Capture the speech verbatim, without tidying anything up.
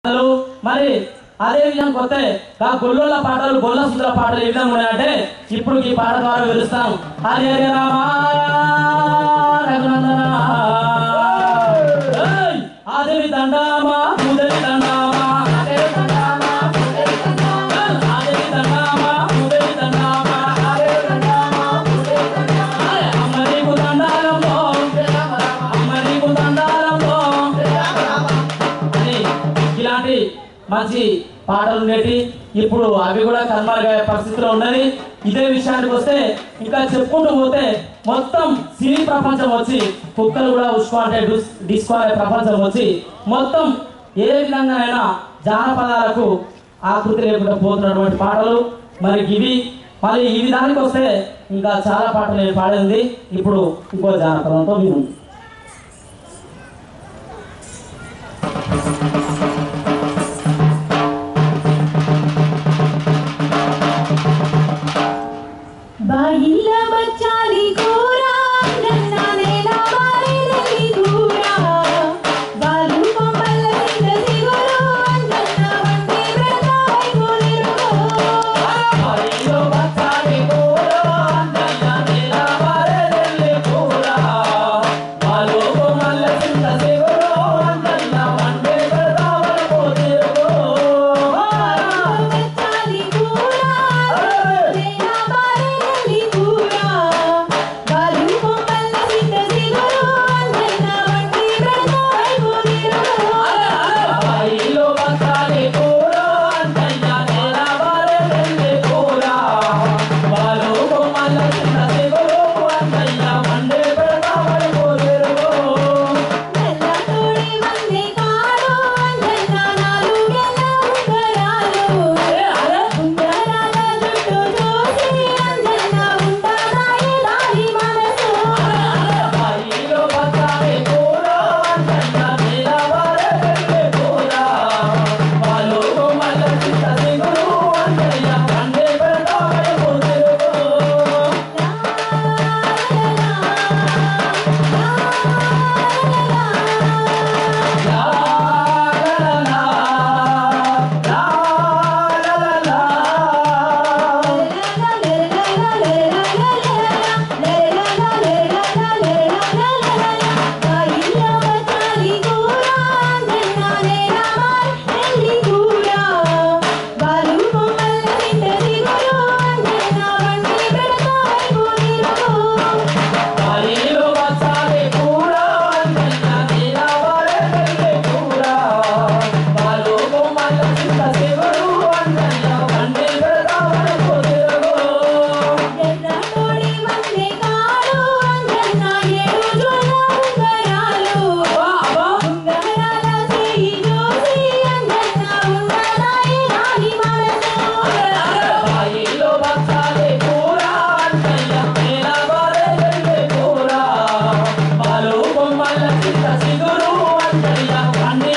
మరి అదే విధంగా కొత్త గొల్లోల పాటలు గొల్ల సుందర పాటలు ఏ విధంగా ఉన్నాయంటే ఇప్పుడు ఈ పాట ద్వారా విలుస్తాం. హరే రామ రఘునందన ఆదేవి దండామా ముదరి దండామా ఆదేవి దండామా ముదరి దండామా ఆదేవి దండామా ముదరి దండామా ఆదేవి దండామా ముదరి దండామా అమ్మనికు దండాలంలో అమ్మనికు దండాలంలో అని ఇలాంటి మంచి పాటలు ఉండేటి. ఇప్పుడు అవి కూడా కనుమరుగయ్యే పరిస్థితిలో ఉన్నది. ఇదే విషయానికి వస్తే ఇంకా చెప్పుకుంటూ పోతే మొత్తం సినీ ప్రపంచం వచ్చి కుక్కలు కూడా ఉష్కో అంటే డిస్కో అనే ప్రపంచం వచ్చి మొత్తం ఏ విధంగానైనా జానపదాలకు ఆకృతి లేకుండా పోతున్నటువంటి పాటలు మరి ఇవి. మళ్ళీ ఈ విధానికి వస్తే ఇంకా చాలా పాటలు నేను పాడేది. ఇప్పుడు ఇంకో జానపదంతో విను. బాయిల బచ్చాలి కూరా నన్నా నేలా బాయిలకి కూరా బాలు కొమ్మల కింద సిగురు నన్నా వంటి బ్రతాయి కూలిరుగో బాయిల బచ్చాలి కూరా నన్నా నేలా బాయిలకి కూరా బాలు కొమ్మల కింద సిగురు నన్నా వంటి బ్రతాయి కూలిరుగో బచ్చాలి కూరా నేలా బాయిలకి కూరా బాలు కొమ్మల కింద సిగురు నన్నా వంటి బ్రతాయి కూలిరుగో బాయిల బచ్చాలి కూరా నన్నా నేలా బాయిలకి కూరా బాలు కొమ్మల కింద సిగురు నన్నా వంటి బ్రతాయి కూలిరుగో నల్ల తోడి వందే కాడు నన్నా నాలుగెల ఉంగరాలు ఉంగరాల జుట్టు చూసి నన్నా ఉండానాయి దారి మనసు బాయిల బచ్చాలి కూరా నన్నా నేలా బాయిలకి కూరా బాలు కొమ్మల కింద సిగురు నన్నా వంటి బ్రతాయి కూలిరుగో బాయిల బచ్చాలి కూరా నన్నా నేలా బాయిలకి కూరా బాలు కొమ్మల కింద సిగురు నన్నా వంటి బ్రతాయి కూలిరుగో బాయిల బచ్చాలి కూరా నన్నా నేలా బాయిలకి కూరా బాలు కొమ్మల కింద సిగురు నన్నా వంటి